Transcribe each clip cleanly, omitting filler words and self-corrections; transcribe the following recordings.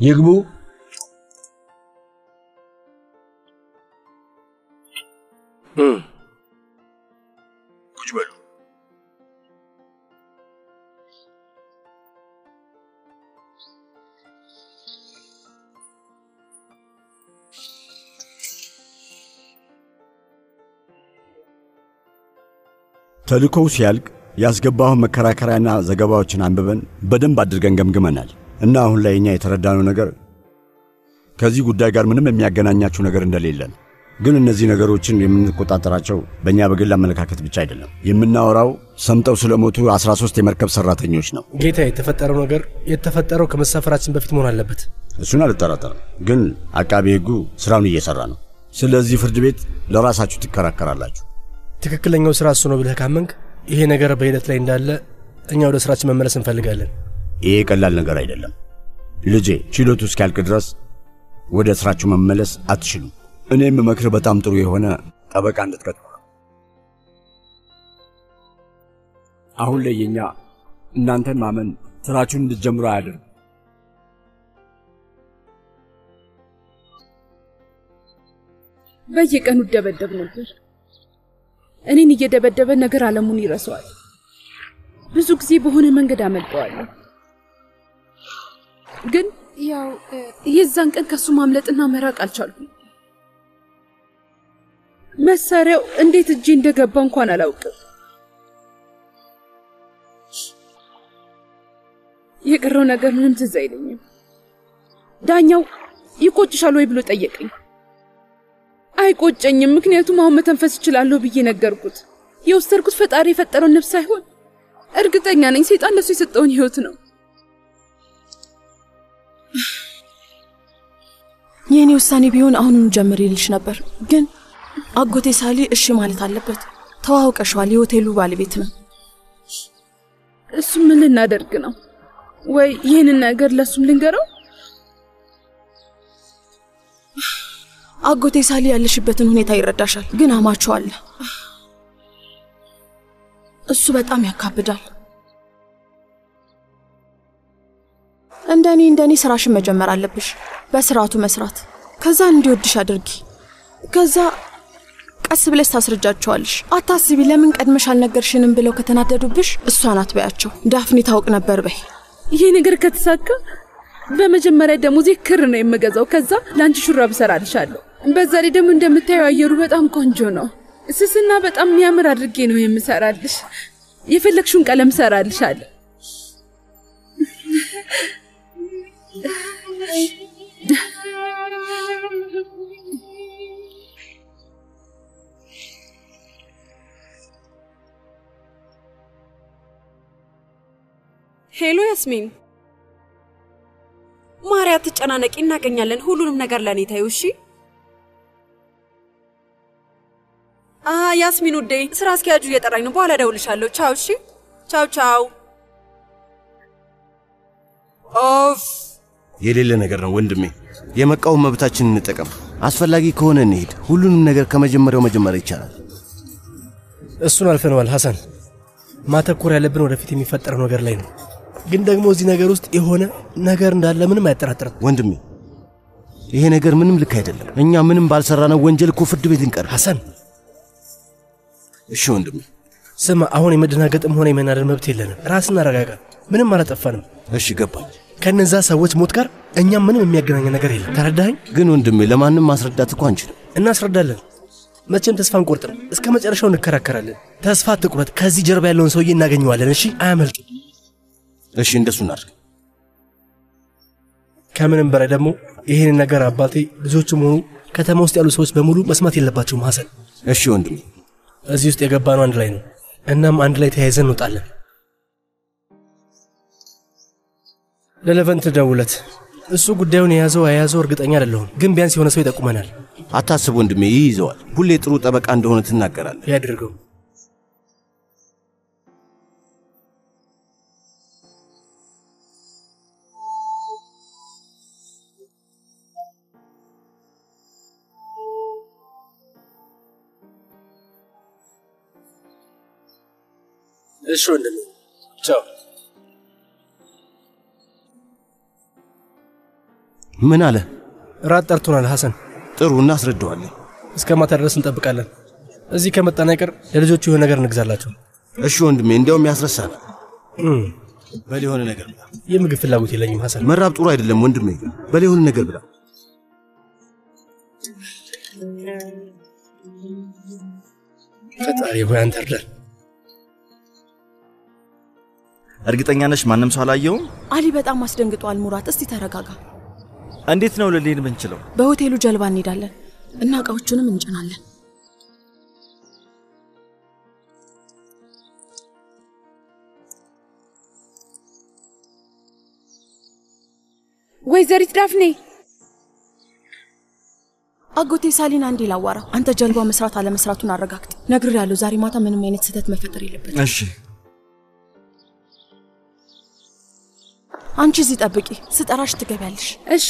ይግቡ ቁጭ በሉ ተልኮው ሲያልቅ ያስገባው መከራከሪያና ዘገባዎችን አንብበን በደንብ አድርገን ገምግመናል እና አሁን ላይ እኛ የተረዳነው ነገር ከዚህ ጉዳይ ጋር ምንም የሚያገናኛችሁ ነገር እንደሌለን ግን እነዚህ ነገሮችን የምንቆጣጠራቸው በእኛ በግል አመለካከት ብቻ አይደለም የምናወራው ሰምጠው ስለሞቱ 13 የመርከብ ሰራተኞች ነው ጌታ የተፈጠረው ነገር የተፈጠረው ከመሳፈራችን በፊት መሆን አለበት እሱን አልጠራጠርም ግን አቃቤ ሕጉ ስራውን እየሰራ ነው ስለዚህ ፍርድ ቤት ለራሳችሁ ትከራከራላችሁ ትክክለኛው ስራ እሱ ነው ብለህ ካመንክ ይሄ ነገር በሂደት ላይ እንዳለ እኛ ወደ ስራችን መመለስ እንፈልጋለን ይሄ ቀላል ነገር አይደለም ልጄ ችሎቱ እስኪያልቅ ድረስ ወደ ስራችሁ መመለስ አትችሉም እኔም መክር በጣም ጥሩ የሆነ ጠበቃ እንድትቀጥሩ አሁን ላይ የኛ እናንተን ማመን ስራችሁን እንድትጀምሩ አያደርግ በየቀኑ ደበደብ ነበር እኔን እየደበደበ ነገር ዓለሙን ይረሳዋል ብዙ ጊዜ በሆነ መንገድ አመልጠዋለሁ ግን ያው የዛን ቀን ከሱ ማምለጥና መራቅ አልቻልኩም መሳሪያው እንዴት እጄ እንደገባ እንኳን አላውቅም የቀረው ነገር ምንም ትዝ አይለኝም ዳኛው ይቆጭሻል ወይ ብሎ ጠየቀኝ አይቆጨኝም ምክንያቱም አሁን መተንፈስ ይችላልው ብዬ ነገርኩት የወሰድኩት ፈጣሪ የፈጠረው ነፍስ ሳይሆን እርግጠኛ ነኝ ሰይጣን ለሱ የሰጠውን ህይወት ነው የኔ ውሳኔ ቢሆን አሁንም ጀምሪልሽ ነበር ግን አጎቴ ሳሊ እሺ ማለት አለበት ተዋውቀሽዋል የሆቴሉ ባለቤት ነው እሱ ምን ልናደርግ ነው ወይ ይሄንን ነገር ለሱም ልንገረው አጎቴ ሳሊ ያለሽበትን ሁኔታ ይረዳሻል ግን አማቹአል እሱ በጣም ያካብዳል እንደኔ ስራሽን መጀመር አለብሽ በስራቱ መስራት ከዛ እንዲወድሽ አድርጊ ከዛ ቀስ ብለሽ ታስረጃቸዋለሽ አታስቢ ለምን ቀድመሽ አልነገርሽንም ብለው ከተናደዱብሽ እሷን አትበያቸው ዳፍኒ ታውቅ ነበር በይ ይሄ ነገር ከተሳካ በመጀመሪያ ደሞዜ ክር ነው የምገዛው ከዛ ላንቺ ሹራብ ሰራልሻለሁ በዛ ላይ ደግሞ እንደምታየው አየሩ በጣም ቆንጆ ነው ስስና በጣም የሚያምር አድርጌ ነው የምሰራልሽ የፈለግሽውን ቀለም ሰራልሻለሁ ሄሎ ያስሚን ማርያ ተጨናነቂ እናገኛለን ሁሉንም ነገር ለኔ ታዩ እሺ ያስሚን ውዴ ስራ አስኪያጁ እየጠራኝ ነው በኋላ ደውልሻለሁ ቻው እሺ ቻው ቻው ኦፍ የሌለ ነገር ነው ወንድሜ የመቃወም መብታችንን እንጠቀም አስፈላጊ ከሆነ እንሂድ ሁሉንም ነገር ከመጀመሪያው መጀመር ይቻላል እሱን አልፈነዋል ሐሰን ማተኮር ያለብን ወደፊት የሚፈጠረው ነገር ላይ ነው ግን ደግሞ እዚህ ነገር ውስጥ የሆነ ነገር እንዳለ ምንም አይጠራጠርም ወንድሜ ይሄ ነገር ምንም ልክ አይደለም እኛ ምንም ባልሰራነው ወንጀል እኮ ፍርድ ቤት እንቀር ሐሰን እሺ ወንድሜ ስማ አሁን የመደናገጥም ሆነ የመናደድ መብት የለንም ራስና አረጋጋ ምንም አላጠፋንም እሺ ገባኝ ከነዛ ሰዎች ሞት ጋር እኛ ምንም የሚያገናኝ ነገር የለም ተረዳኸኝ ግን ወንድሜ ለማንም ማስረዳት እኮ አንችልም እናስረዳለን መቼም ተስፋ አንቆርጥም እስከ መጨረሻው እንከራከራለን ተስፋ አትቁረጥ ከዚህ ጀርባ ያለውን ሰውዬ እናገኘዋለን እሺ አያመልጥ እሺ እንደሱ እናድርግ ከምንም በላይ ደግሞ ይሄን ነገር አባቴ ልጆቹም ሆኑ ከተማ ውስጥ ያሉ ሰዎች በሙሉ መስማት የለባቸውም ሐሰን እሺ ወንድሜ እዚህ ውስጥ የገባነው አንድ ላይ ነው እናም አንድ ላይ ተያይዘን እንወጣለን ለለቨንት ደውለት እሱ ጉዳዩን የያዘው እርግጠኛ አይደለሁም ግን ቢያንስ የሆነ ሰው ይጠቁመናል አታስብ ወንድሜ ይይዘዋል ሁሌ ጥሩ ጠበቃ እንደሆነ ትናገራለህ ያድርገው እሺ ወንድሜ ቻው ምን አለ? ራት ጠርቶናል ሐሰን። ጥሩ እናስረዳዋለን። እስከ ማታ ድረስ እንጠብቃለን። እዚህ ከመጣን አይቀር ለልጆቹ የሆነ ነገር እንግዛላቸው። እሺ ወንድሜ፣ እንዲያውም ያስረሳል። በል የሆነ ነገር ብላ። የምግብ ፍላጎት የለኝም ሐሰን። መራብ ጥሩ አይደለም ወንድሜ። በል የሆነ ነገር ብላ። ፈጣሪ ሆይ አንተ እርዳን። እርግጠኛ ነሽ ማንም ሰው አላየውም? አሊ በጣም አስደንግጧል። ሙራት እስቲ ተረጋጋ። እንዴት ነው ልንሄድ የምንችለው? በሆቴሉ ጀልባ እንሄዳለን እና እቃዎቹንም እንጭናለን። ወይዘሪት ዳፍኔ አጎቴ ሳሊን አንዴ ላዋራው። አንተ ጀልባ መስራት አለ መስራቱን አረጋግጥ። ነግሬያለሁ። ዛሬ ማታ ምንም አይነት ስህተት መፈጠር የለበትም። እሺ አንቺ እዚህ ጠብቂ፣ ስጠራሽ ትገቢያለሽ። እሺ።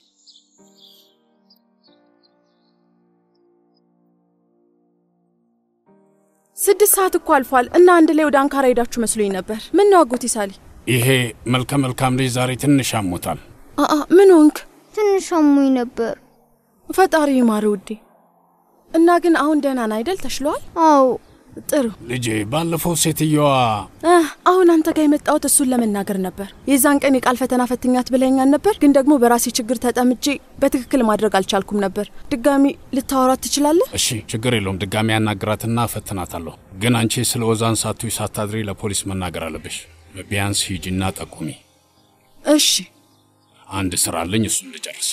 ስድስት ሰዓት እኮ አልፏል እና አንድ ላይ ወደ አንካራ ሄዳችሁ መስሎኝ ነበር። ምን ነው አጎቴ ሳሊ? ይሄ መልካም ልጅ ዛሬ ትንሽ አሞታል። ምን ሆንክ? ትንሽ አሞኝ ነበር። ፈጣሪ ይማር ውዴ። እና ግን አሁን ደህና ነህ አይደል? ተሽሏል? አዎ ጥሩ ልጄ። ባለፈው ሴትየዋ አሁን አንተ ጋር የመጣሁት እሱን ለመናገር ነበር። የዛን ቀን የቃል ፈተና ፈትኛት ብለኛል ነበር፣ ግን ደግሞ በራሴ ችግር ተጠምጄ በትክክል ማድረግ አልቻልኩም ነበር። ድጋሚ ልታወራት ትችላለህ? እሺ ችግር የለውም። ድጋሚ ያናግራትና ፈትናታለሁ። ግን አንቺ ስለ ኦዛን ሳታድሪ ለፖሊስ መናገር አለብሽ። ቢያንስ ሂጂና ጠቁሚ። እሺ። አንድ ስራ አለኝ፣ እሱን ልጨርስ።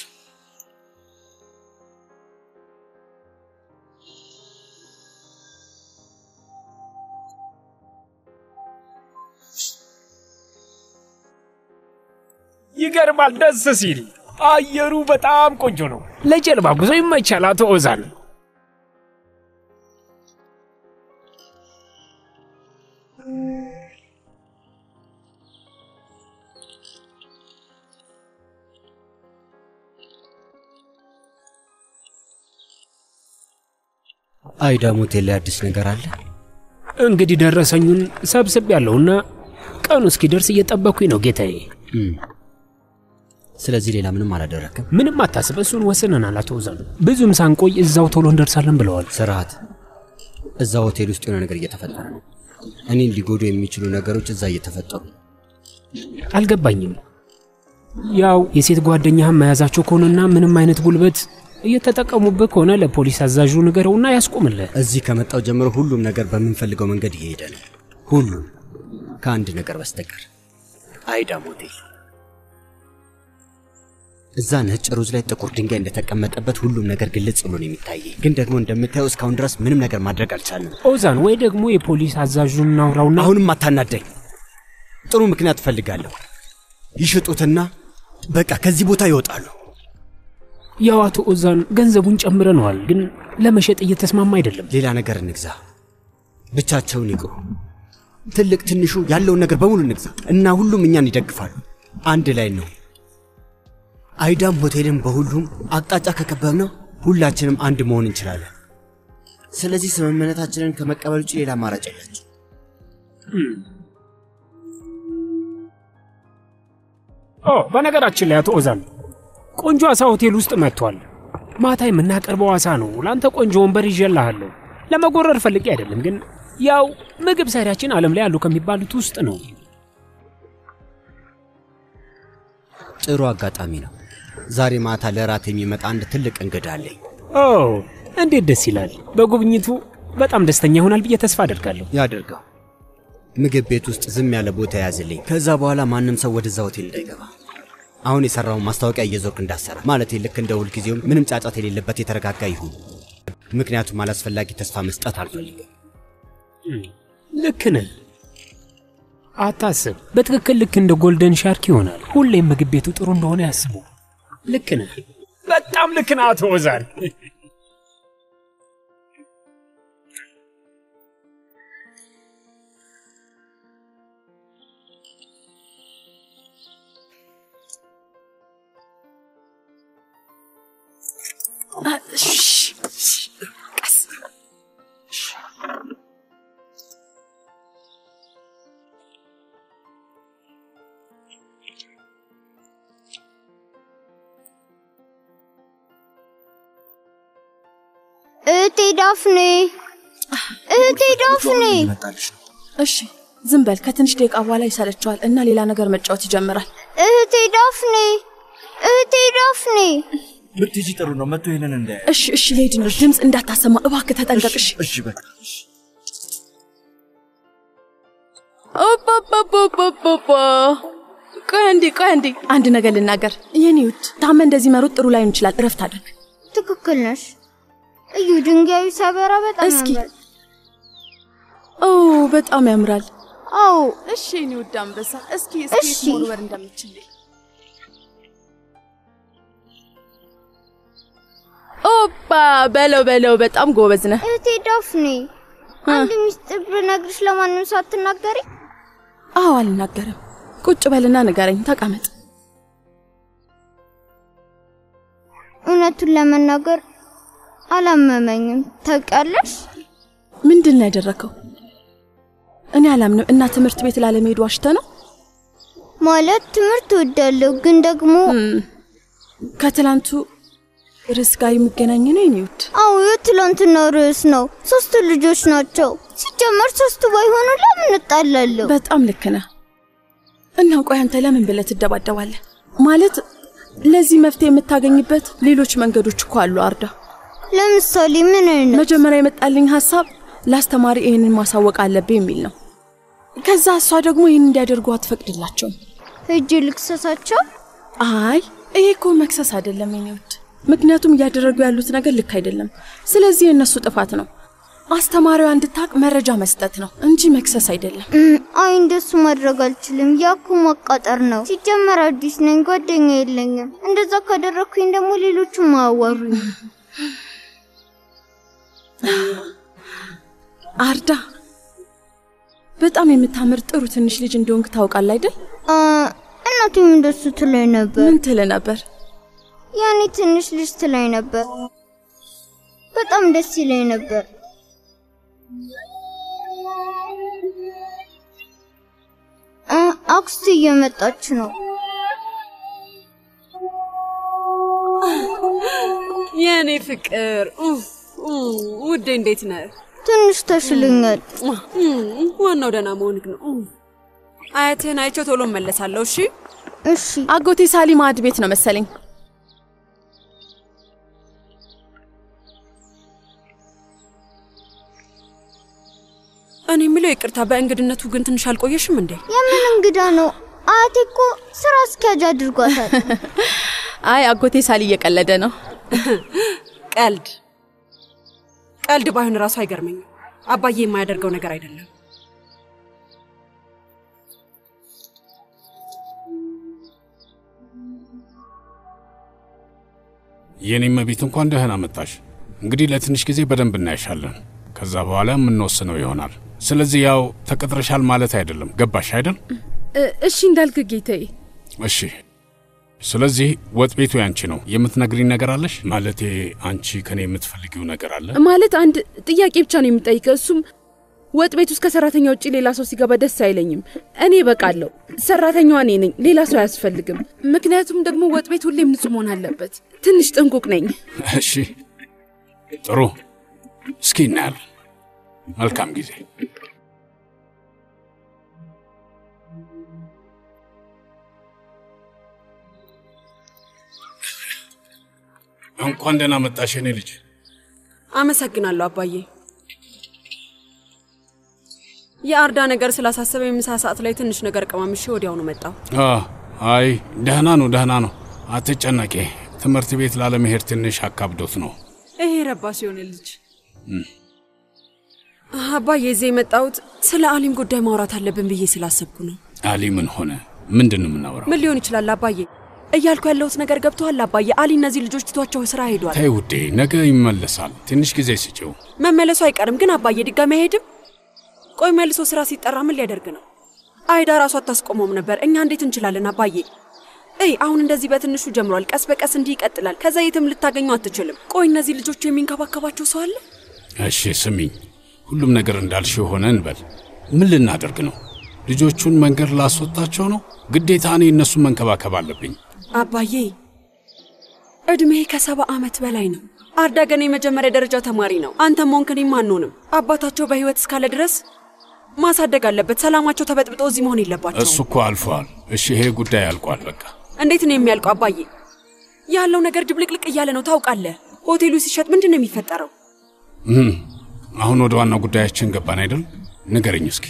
ይገርማል። ደስ ሲል አየሩ በጣም ቆንጆ ነው። ለጀልባ ጉዞ ይመቻል። አቶ ኦዛን አይዳም ሆቴል ላይ አዲስ ነገር አለ? እንግዲህ ደረሰኙን ሰብስብ ያለውና ቀኑ እስኪደርስ እየጠበኩኝ ነው ጌታዬ። ስለዚህ ሌላ ምንም አላደረክም? ምንም አታስብ፣ እሱን ወስነናል አቶ ኦዛን። ብዙም ሳንቆይ እዛው ቶሎ እንደርሳለን ብለዋል። ስርዓት። እዛው ሆቴል ውስጥ የሆነ ነገር እየተፈጠረ ነው። እኔን ሊጎዱ የሚችሉ ነገሮች እዛ እየተፈጠሩ። አልገባኝም። ያው የሴት ጓደኛህን መያዛቸው ከሆነና ምንም አይነት ጉልበት እየተጠቀሙበት ከሆነ ለፖሊስ አዛዡ ንገረውና ያስቆምልህ። እዚህ ከመጣው ጀምሮ ሁሉም ነገር በምንፈልገው መንገድ እየሄደ ነው። ሁሉም ከአንድ ነገር በስተቀር አይዳም ሆቴል። እዛ ነጭ ሩዝ ላይ ጥቁር ድንጋይ እንደተቀመጠበት ሁሉም ነገር ግልጽ ብሎ ነው የሚታየኝ። ግን ደግሞ እንደምታየው እስካሁን ድረስ ምንም ነገር ማድረግ አልቻልንም። ኦዛን፣ ወይ ደግሞ የፖሊስ አዛዡን እናውራውና። አሁንም አታናደኝ። ጥሩ ምክንያት ፈልጋለሁ። ይሽጡትና በቃ ከዚህ ቦታ ይወጣሉ። ያው አቶ ኦዛን ገንዘቡን ጨምረነዋል፣ ግን ለመሸጥ እየተስማማ አይደለም። ሌላ ነገር እንግዛ። ብቻቸውን ይቅሩ። ትልቅ ትንሹ ያለውን ነገር በሙሉ እንግዛ እና ሁሉም እኛን ይደግፋሉ። አንድ ላይ ነው። አይዳም ሆቴልን በሁሉም አቅጣጫ ከከበብነው ሁላችንም አንድ መሆን እንችላለን። ስለዚህ ስምምነታችንን ከመቀበል ውጭ ሌላ አማራጭ የላችሁ። በነገራችን ላይ አቶ ኦዛን ቆንጆ አሳ ሆቴል ውስጥ መጥቷል። ማታ የምናቀርበው አሳ ነው። ላንተ ቆንጆ ወንበር ይዤልሃለሁ። ለመጎረር ፈልጌ አይደለም፣ ግን ያው ምግብ ሰሪያችን ዓለም ላይ ያሉ ከሚባሉት ውስጥ ነው። ጥሩ አጋጣሚ ነው። ዛሬ ማታ ለራት የሚመጣ አንድ ትልቅ እንግዳ አለኝ። እንዴት ደስ ይላል። በጉብኝቱ በጣም ደስተኛ ይሆናል ብዬ ተስፋ አደርጋለሁ። ያደርጋው። ምግብ ቤት ውስጥ ዝም ያለ ቦታ ያዝልኝ። ከዛ በኋላ ማንም ሰው ወደዛ ሆቴል እንዳይገባ። አሁን የሰራው ማስታወቂያ እየዞርክ እንዳሰራ ማለት ልክ እንደ ሁል ጊዜው ምንም ጫጫት የሌለበት የተረጋጋ ይሁን። ምክንያቱም አላስፈላጊ ተስፋ መስጠት አልፈልግም። ልክ ነህ። አታስብ። በትክክል ልክ እንደ ጎልደን ሻርክ ይሆናል። ሁሌም ምግብ ቤቱ ጥሩ እንደሆነ ያስቡ። ልክ ነህ። በጣም ልክ ነህ አቶ ኦዛን። እህቴ ዳፍኔ እህቴ ዳፍኔ እሺ ዝም በል ከትንሽ ደቂቃ በኋላ ይሰለቻል እና ሌላ ነገር መጫወት ይጀምራል እህቴ ዳፍኔ ብትጂ ጥሩ ነው መጥቶ ይሄንን እንደ እሺ ልሄድ ነው ድምጽ እንዳታሰማ እባክህ ተጠንቀቅ እሺ በቃ ኦባባባባባ ቆይ አንዴ አንድ ነገር ልናገር የኔ ውድ ታመ እንደዚህ መሮጥ ጥሩ ላይ እንችላል እረፍት አድርግ ትክክል ነሽ እዩ ድንጋዩ ሰበራ በጣም ያምራል በጣም ያምራል እሺ የኔ ውድ አንበሳ እስኪ ሞልወር እንደምትችል ኦባ በለው በጣም ጎበዝ ነህ እህቴ ዳፍኔ አንድ ሚስጥር ብነግርሽ ለማንም ሳትናገሪ አልናገርም ቁጭ በልና ንገረኝ ተቀመጥ እውነቱን ለመናገር አላመመኝም ታውቂያለሽ ምንድነው ያደረከው እኔ አላምንም እና ትምህርት ቤት ላለመሄድ ዋሽተ ነው ማለት ትምህርት ወዳለው ግን ደግሞ ከትላንቱ ርዕስ ጋር የሚገናኝ ነው የኔውት የትላንትናው ርዕስ ነው 3 ልጆች ናቸው ሲጀመር 3 ባይሆኑ ለምን እንጣላለሁ በጣም ልክ ነህ እና ቆይ አንተ ለምን ብለህ ትደባደባለህ ማለት ለዚህ መፍትሄ የምታገኝበት ሌሎች መንገዶች እኮ አሉ አርዳ ለምሳሌ ምን አይነት መጀመሪያ የመጣልኝ ሐሳብ ላስተማሪ ይሄንን ማሳወቅ አለብኝ የሚል ነው ከዛ እሷ ደግሞ ይሄን እንዲያደርጉ አትፈቅድላቸው እጅ ልክሰሳቸው አይ ይሄ እኮ መክሰስ አይደለም የኔውት ምክንያቱም ያደረጉ ያሉት ነገር ልክ አይደለም ስለዚህ የነሱ ጥፋት ነው አስተማሪዋ እንድታቅ መረጃ መስጠት ነው እንጂ መክሰስ አይደለም እንደሱ ማድረግ አልችልም ያኩ መቃጠር ነው ሲጀመር አዲስ ነኝ ጓደኛ የለኝም እንደዛ ካደረኩኝ ደግሞ ሌሎቹ ማዋሩኝ አርዳ በጣም የምታምር ጥሩ ትንሽ ልጅ እንደሆንክ ታውቃለህ አይደል እናቴም እንደሱ ትለኝ ነበር ምን ትለ ነበር ያኔ ትንሽ ልጅ ትለኝ ነበር በጣም ደስ ይለኝ ነበር አክስቴ እየመጣች ነው የኔ ፍቅር ውዴ እንዴት ነህ ትንሽ ተሽለኛል ዋናው ደህና መሆንክ ነው አያትህን አይቼው ቶሎ መለሳለሁ እሺ አጎቴ ሳሊማ አድ ቤት ነው መሰለኝ እኔ ምለው ይቅርታ በእንግድነቱ ግን ትንሽ አልቆየሽም እንዴ የምን እንግዳ ነው አያቴ እኮ ስራ አስኪያጅ አድርጓታል አይ አጎቴ ሳሊ እየቀለደ ነው ቀልድ ባይሆን ራሱ አይገርመኝም አባዬ የማያደርገው ነገር አይደለም የኔም ቤት እንኳን ደህና መጣሽ እንግዲህ ለትንሽ ጊዜ በደንብ እናይሻለን ከዛ በኋላ ምን ወስነው ይሆናል ስለዚህ ያው ተቀጥረሻል ማለት አይደለም ገባሽ አይደል እሺ እንዳልክ ጌታዬ እሺ ስለዚህ ወጥ ቤቱ ያንቺ ነው የምትነግሪኝ ነገር አለሽ ማለቴ አንቺ ከኔ የምትፈልጊው ነገር አለ ማለት አንድ ጥያቄ ብቻ ነው የምጠይቀው እሱም ወጥ ቤቱ እስከ ሰራተኛ ውጪ ሌላ ሰው ሲገባ ደስ አይለኝም እኔ በቃለሁ ሰራተኛዋ እኔ ነኝ ሌላ ሰው አያስፈልግም ምክንያቱም ደግሞ ወጥ ቤት ሁሌም ንጹህ መሆን አለበት ትንሽ ጥንቁቅ ነኝ እሺ ጥሩ እስኪ እናያለን መልካም ጊዜ እንኳን ደህና መጣሽ የኔ ልጅ አመሰግናለሁ አባዬ የአርዳ ነገር ስላሳሰበኝ ምሳ ሰዓት ላይ ትንሽ ነገር ቀማምሽ ወዲያው ነው መጣው አይ ደህና ነው አትጨነቂ ትምህርት ቤት ላለመሄድ ትንሽ አካብዶት ነው ይሄ ረባስ የሆነ ልጅ አባዬ እዚህ የመጣሁት ስለ አሊም ጉዳይ ማውራት አለብን ብዬ ስላሰብኩ ነው አሊ ምን ሆነ ምንድነው የምናወራው ምን ሊሆን ይችላል አባዬ እያልኩ ያለሁት ነገር ገብቷል አባዬ አሊ እነዚህ ልጆች ትቷቸው ስራ ሄዷል ተይ ውዴ ነገ ይመለሳል ትንሽ ጊዜ ስጪው መመለሱ አይቀርም ግን አባዬ ድጋሚ አይሄድም ቆይ መልሶ ስራ ሲጠራ ምን ሊያደርግ ነው አይዳ ራሷ አታስቆመውም ነበር እኛ እንዴት እንችላለን አባዬ አሁን እንደዚህ በትንሹ ጀምሯል ቀስ በቀስ እንዲህ ይቀጥላል ከዛ የትም ልታገኙ አትችልም ቆይ እነዚህ ልጆች የሚንከባከባቸው ሰው አለ እሺ ስሚኝ ሁሉም ነገር እንዳልሽው ሆነ እንበል ምን ልናደርግ ነው ልጆቹን መንገድ ላስወጣቸው ነው ግዴታ እኔ እነሱን መንከባከብ አለብኝ አባዬ እድሜ ከ70 ዓመት በላይ ነው። አርዳ ገና የመጀመሪያ ደረጃ ተማሪ ነው። አንተም ሆንክ እኔም አንሆንም። አባታቸው በህይወት እስካለ ድረስ ማሳደግ አለበት። ሰላማቸው ተበጥብጦ እዚህ መሆን የለባቸው። እሱ እኮ አልፏል። እሺ ይሄ ጉዳይ አልቋል በቃ። እንዴት ነው የሚያልቀው አባዬ? ያለው ነገር ድብልቅልቅ እያለ ነው ታውቃለህ። ሆቴሉ ሲሸጥ ምንድን ነው የሚፈጠረው? አሁን ወደ ዋናው ጉዳያችን ገባን አይደል? ንገረኝ እስኪ።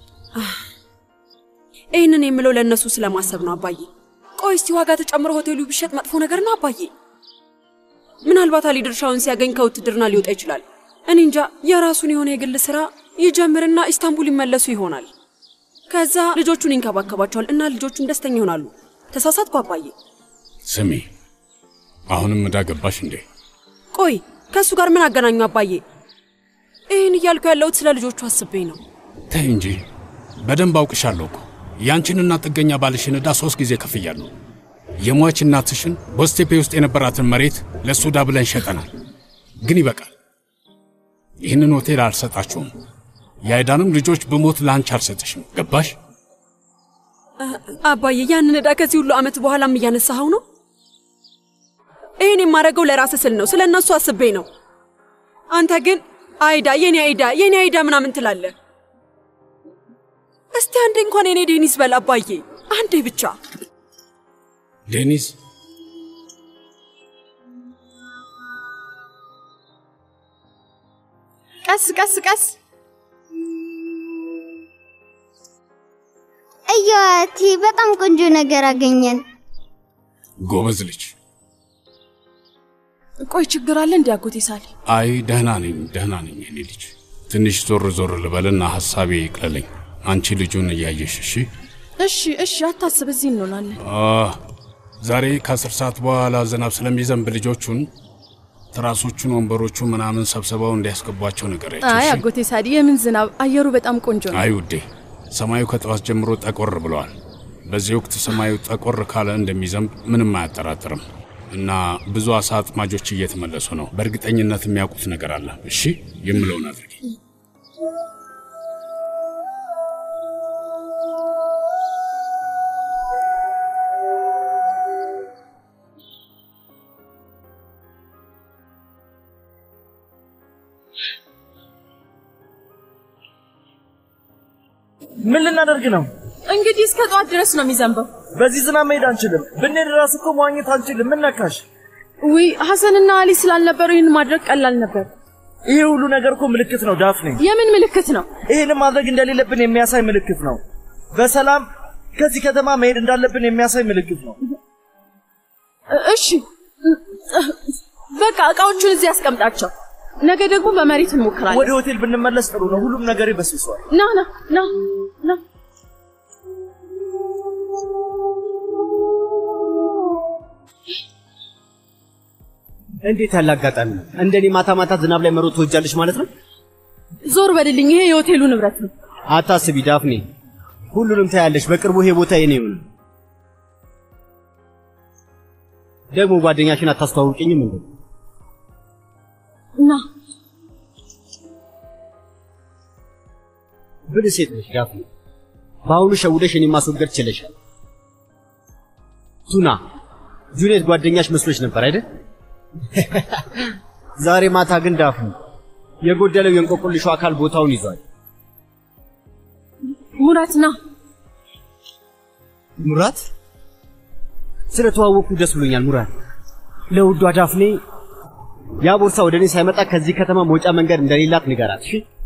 ይህንን የምለው ለእነሱ ስለማሰብ ነው አባዬ። ቆይ እስቲ ዋጋ ተጨምሮ ሆቴሉ ቢሸጥ መጥፎ ነገር ነው አባዬ? ምናልባት አሊ ድርሻውን ሲያገኝ ከውትድርና ሊወጣ ይችላል። እኔ እንጃ። የራሱን የሆነ የግል ስራ ይጀምርና ኢስታንቡል ይመለሱ ይሆናል። ከዛ ልጆቹን ይንከባከባቸዋል እና ልጆቹም ደስተኛ ይሆናሉ። ተሳሳትኩ አባዬ? ስሚ፣ አሁንም እንዳገባሽ እንዴ? ቆይ ከሱ ጋር ምን አገናኙ አባዬ? ይህን እያልኩ ያለሁት ስለ ልጆቹ አስቤ ነው። ተይ እንጂ በደንብ አውቅሻለሁ እኮ። ያንቺንና ጥገኛ ባልሽን ዕዳ 3 ጊዜ ከፍያለሁ። የሟች እናትሽን በስቴፔ ውስጥ የነበራትን መሬት ለሱ ዕዳ ብለን ሸጠናል። ግን ይበቃል። ይህንን ሆቴል አልሰጣችሁም። የአይዳንም ልጆች በሞት ላንቺ አልሰጥሽም። ገባሽ? አባዬ ያንን ዕዳ ከዚህ ሁሉ ዓመት በኋላም እያነሳኸው ነው? ይህን የማደርገው ለራስህ ስል ነው። ስለ እነሱ አስቤ ነው። አንተ ግን አይዳ የኔ አይዳ ምናምን ትላለህ። እስቲ አንዴ እንኳን የኔ ዴኒስ በል አባዬ፣ አንዴ ብቻ። ዴኒስ ቀስ እያቲ በጣም ቆንጆ ነገር አገኘን። ጎበዝ ልጅ። ቆይ ችግር አለ እንዴ አጎቴ ሳሊ? አይ ደህና ነኝ የኔ ልጅ። ትንሽ ዞር ልበልና ሐሳቤ ይቅለለኝ። አንቺ ልጁን እያየሽ እሺ አታስብ፣ እዚህ እንሆናለን። ዛሬ ከ10 ሰዓት በኋላ ዝናብ ስለሚዘንብ ልጆቹን ትራሶቹን ወንበሮቹ ምናምን ሰብስበው እንዲያስገቧቸው ነገረች። አይ አጎቴ ሳዲ የምን ዝናብ? አየሩ በጣም ቆንጆ ነው። አይ ውዴ፣ ሰማዩ ከጠዋት ጀምሮ ጠቆር ብሏል። በዚህ ወቅት ሰማዩ ጠቆር ካለ እንደሚዘንብ ምንም አያጠራጥርም። እና ብዙ አሳ አጥማጆች እየተመለሱ ነው። በእርግጠኝነት የሚያውቁት ነገር አለ። እሺ የምለውን አድርጊ። ምን ልናደርግ ነው? እንግዲህ እስከ ጧት ድረስ ነው የሚዘንበው። በዚህ ዝናብ መሄድ አንችልም። ብንሄድ ራስ እኮ መዋኘት አንችልም። ምን ነካሽ? ውይ ሐሰንና አሊ ስላልነበሩ ይህን ማድረግ ቀላል ነበር። ይሄ ሁሉ ነገር እኮ ምልክት ነው ዳፍኔ። የምን ምልክት ነው? ይሄን ማድረግ እንደሌለብን የሚያሳይ ምልክት ነው። በሰላም ከዚህ ከተማ መሄድ እንዳለብን የሚያሳይ ምልክት ነው። እሺ በቃ እቃዎቹን እዚህ ያስቀምጣቸው። ነገ ደግሞ በመሬት እንሞክራለን። ወደ ሆቴል ብንመለስ ጥሩ ነው። ሁሉም ነገር ይበስብሷል። ና እንዴት ያለ አጋጣሚ ነው! እንደኔ ማታ ዝናብ ላይ መሮጥ ትወጃለሽ ማለት ነው? ዞር በልልኝ። ይሄ የሆቴሉ ንብረት ነው። አታስቢ ዳፍኔ፣ ሁሉንም ታያለሽ። በቅርቡ ይሄ ቦታ የኔ ይሆናል። ደግሞ ጓደኛሽን አታስተዋውቂኝም እንዴ? ና ብልህ ሴት ነሽ ዳፍኔ። በአሁኑ ሸውደሽ እኔን ማስወገድ ችለሻል። ቱና ጁኔት ጓደኛሽ መስሎሽ ነበር አይደል? ዛሬ ማታ ግን ዳፍኔ የጎደለው የእንቆቅልሹ አካል ቦታውን ይዟል። ሙራት ስለተዋወቅኩ ደስ ብሎኛል ሙራት። ለውዷ ዳፍኔ ያ ቦርሳ ወደ እኔ ሳይመጣ ከዚህ ከተማ መውጫ መንገድ እንደሌላት ንገራት።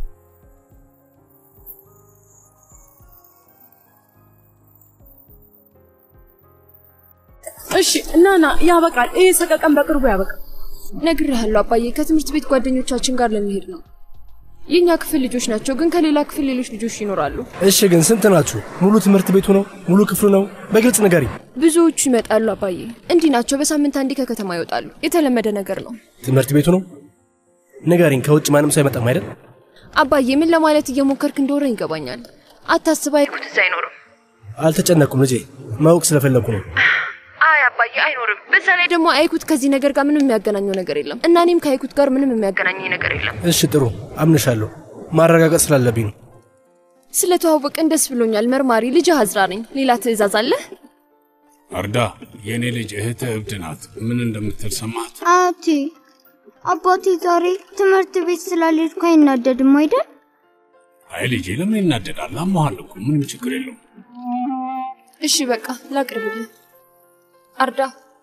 እሺ ና ያበቃል። ይሄ ሰቀቀን በቅርቡ ያበቃል። ነግሬሃለሁ አባዬ፣ ከትምህርት ቤት ጓደኞቻችን ጋር ለመሄድ ነው። የኛ ክፍል ልጆች ናቸው፣ ግን ከሌላ ክፍል ሌሎች ልጆች ይኖራሉ። እሺ ግን ስንት ናችሁ? ሙሉ ትምህርት ቤቱ ነው? ሙሉ ክፍሉ ነው? በግልጽ ንገሪ። ብዙዎቹ ይመጣሉ አባዬ። እንዲህ ናቸው፣ በሳምንት አንዴ ከከተማ ይወጣሉ። የተለመደ ነገር ነው። ትምህርት ቤቱ ነው? ንገሪኝ። ከውጭ ማንም ሰው አይመጣም አይደል? አባዬ ምን ለማለት እየሞከርክ እንደሆነ ይገባኛል። አታስብ፣ አይኩት እዛ አይኖርም። አልተጨነኩም ልጄ፣ ማወቅ ስለፈለኩ ነው። አይ አባዬ አይኖርም። በዛ ላይ ደግሞ አይኩት ከዚህ ነገር ጋር ምንም የሚያገናኘው ነገር የለም እና እኔም ከአይኩት ጋር ምንም የሚያገናኘኝ ነገር የለም። እሺ ጥሩ፣ አምንሻለሁ። ማረጋገጥ ስላለብኝ ነው። ስለተዋወቅን ደስ ብሎኛል። መርማሪ ልጅ አዝራ ነኝ። ሌላ ትዕዛዝ አለ? አርዳ የኔ ልጅ እህት እብድ ናት። ምን እንደምትል ሰማት? አባቴ ዛሬ ትምህርት ቤት ስላልሄድኩ አይናደድም አይደል? አይ ልጄ ለምን ይናደዳል? አሞሃል እኮ ምንም ችግር የለውም። እሺ በቃ ላቅርብልህ። አርዳ